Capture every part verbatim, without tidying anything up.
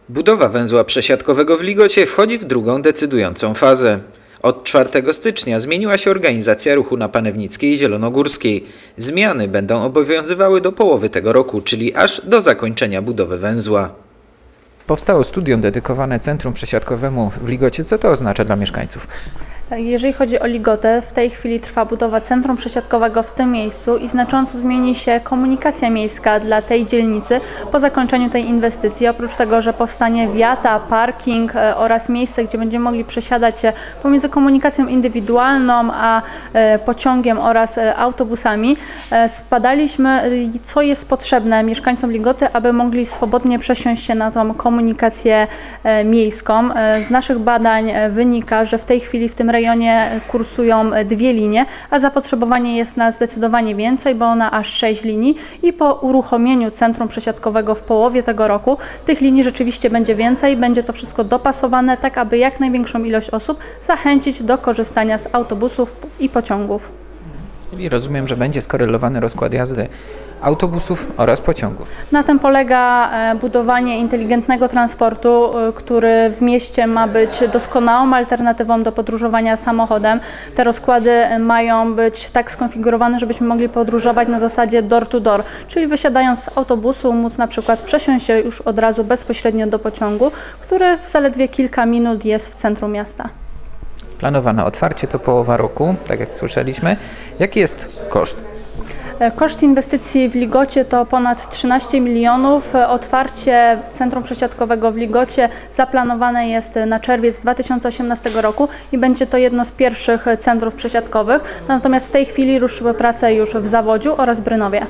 Budowa węzła przesiadkowego w Ligocie wchodzi w drugą decydującą fazę. Od czwartego stycznia zmieniła się organizacja ruchu na Panewnickiej i Zielonogórskiej. Zmiany będą obowiązywały do połowy tego roku, czyli aż do zakończenia budowy węzła. Powstało studium dedykowane centrum przesiadkowemu w Ligocie. Co to oznacza dla mieszkańców? Jeżeli chodzi o Ligotę, w tej chwili trwa budowa centrum przesiadkowego w tym miejscu i znacząco zmieni się komunikacja miejska dla tej dzielnicy po zakończeniu tej inwestycji. Oprócz tego, że powstanie wiata, parking oraz miejsce, gdzie będziemy mogli przesiadać się pomiędzy komunikacją indywidualną a pociągiem oraz autobusami, zbadaliśmy, co jest potrzebne mieszkańcom Ligoty, aby mogli swobodnie przesiąść się na tą komunikację miejską. Z naszych badań wynika, że w tej chwili w tym rejonie kursują dwie linie, a zapotrzebowanie jest na zdecydowanie więcej, bo na aż sześć linii i po uruchomieniu centrum przesiadkowego w połowie tego roku tych linii rzeczywiście będzie więcej, będzie to wszystko dopasowane tak, aby jak największą ilość osób zachęcić do korzystania z autobusów i pociągów. Czyli rozumiem, że będzie skorelowany rozkład jazdy autobusów oraz pociągów. Na tym polega budowanie inteligentnego transportu, który w mieście ma być doskonałą alternatywą do podróżowania samochodem. Te rozkłady mają być tak skonfigurowane, żebyśmy mogli podróżować na zasadzie door to door, czyli wysiadając z autobusu móc na przykład przesiąść się już od razu bezpośrednio do pociągu, który w zaledwie kilka minut jest w centrum miasta. Planowane otwarcie to połowa roku, tak jak słyszeliśmy. Jaki jest koszt? Koszt inwestycji w Ligocie to ponad trzynaście milionów. Otwarcie centrum przesiadkowego w Ligocie zaplanowane jest na czerwiec dwa tysiące osiemnastego roku i będzie to jedno z pierwszych centrów przesiadkowych. Natomiast w tej chwili ruszyły prace już w Zawodziu oraz Brynowie.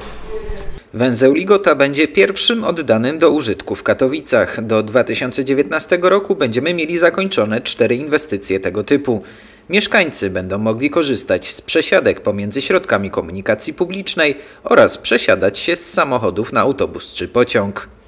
Węzeł Ligota będzie pierwszym oddanym do użytku w Katowicach. Do dwa tysiące dziewiętnastego roku będziemy mieli zakończone cztery inwestycje tego typu. Mieszkańcy będą mogli korzystać z przesiadek pomiędzy środkami komunikacji publicznej oraz przesiadać się z samochodów na autobus czy pociąg.